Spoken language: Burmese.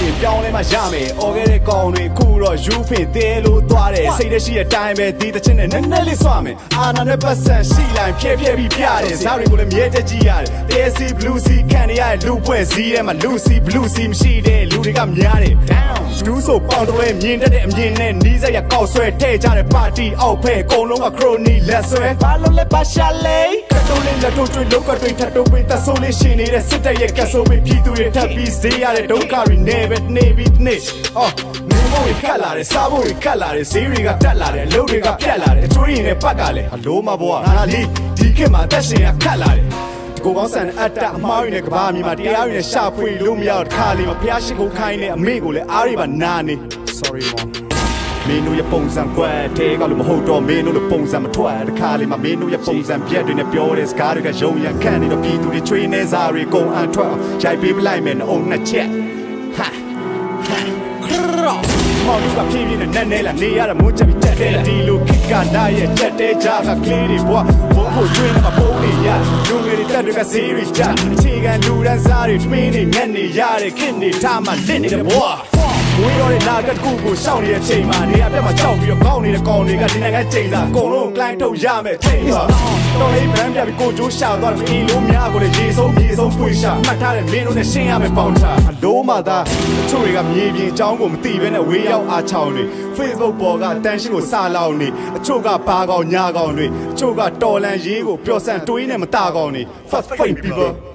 ရင်ပြောင်းလဲမှရမယ်အော်ခဲ့တဲ့ကောင်တွေခုတော့ယူဖင်သေးလို့သွားတယ်စိတ်ထဲရှိတဲ့အတိုင်းပဲဒီတချင်းနဲ့နည်းနည်းလေးဆွမယ်အာနာနဲ့ပတ်စံရှိလိုက်ဖြဲပြီးပြတယ်ဇာတွေကိုလည်းမြဲတက်ကြည့်ရတယ်တဲစီ blue sea ခံရတဲ့လူပွဲစည်းထဲမှာ Lucy blue sea မရှိတဲ့လူတွေကများတယ် down လူဆိုပေါင်တော့မြင်တတ်တဲ့အမြင်နဲ့နီးစက်ရကောက်ဆွဲထဲကြတဲ့ပါတီအောက်ဖဲအကုန်လုံးက crony လက်ဆွဲဘာလို့လဲပါရှာလေကတော့လေးလက်တို့တွေလောက်ကတွေထပ်တော့ပေးသက်ဆိုးလေးရှင်နေတဲ့စစ်တပ်ရဲ့ကက်ဆိုးပေးပြည်သူတွေထပ်ပြီးဈေးရတဲ့ဒုက္ခတွေနေပဲနေပြီးနေအော်နေဖို့ခက်လာတယ်စားဖို့ခက်လာတယ်ဈေးတွေကတက်လာတယ်အလုပ်တွေကပြတ်လာတယ်အချိုးရင်းနဲ့ပတ်ကလည်းအလိုမဘွားငါလေးဒီခေတ်မှာတက်ရှင်ကခက်လာတယ်ကိုကောင်းဆန်အတ္တအမားရင်းနဲ့ကဘာမီမှာတရားရင်းနဲ့ရှာဖွေလို့မရတော့ခါလေးမှာဖျားရှိခိုးခိုင်းတဲ့အမေကိုလည်းအားရပါနာနေ sorry mom မင်းတို့ရဲ့ပုံစံကွက်ထဲကလို့မဟုတ်တော့မင်းတို့ရဲ့ပုံစံမထွက်တခါလေးမှာမင်းတို့ရဲ့ပုံစံပြက်တွေနဲ့ပြောတဲ့စကားတွေကယုံရခံနေတော့ပြည်သူတွေချွေးနေစားတွေကုန်အန်ထွက်ရိုက်ပေးပလိုက်မယ်နှုတ်နှစ်ချက်ဟာမောင်ကပြေးပြေးနဲ့နဲလာနေရတာမွန်းချက်ပြီးတက်တယ်ဒီလိုခိကလာရဲ့တက်တဲ့ကြားကကလေးတွေဘွားဘုံကိုကျွင်းမှာပုံနေရလူငယ်တွေတက်တွေကစီးရီကြအခြေခံလူတန်းစားတွေတွင်းနေညက်နေရတဲ့ခင်နေထားမှလစ်နေတဲ့ဘွားဝေးတော့တဲ့နာကကူကိုရှောက်နေတဲ့အချိန်မှာနေရာပြတ်မှာကြောက်ပြီးတော့ကောင်းနေတဲ့ကောင်တွေကဒီနိုင်ငံချိန်သာအကုန်လုံးကလိုင်းထုတ်ရမယ်ချိန်ပါတော်လေးဗန်းပြပြီးကိုကျိုးရှာသွားတယ်အီလိုများကိုလည်းရေဆုံးမြေဆုံးပွေရှာမှတ်ထားတဲ့မင်းတို့နဲ့ရှင်းရမယ်ပေါင်ချအလိုမှသာအချို့တွေကမြေပြင်အကြောင်းကိုမသိဘဲနဲ့ဝေးရောက်အားချောင်းတွေ Facebook ပေါ်ကအတန်းရှင်းကိုစလောက်နေအချို့ကဘာကောင်ညာကောင်တွေအချို့ကတော်လန်ရေးကိုပျော်ဆန်တွေးနဲ့မตาကောင်တွေ First Fate people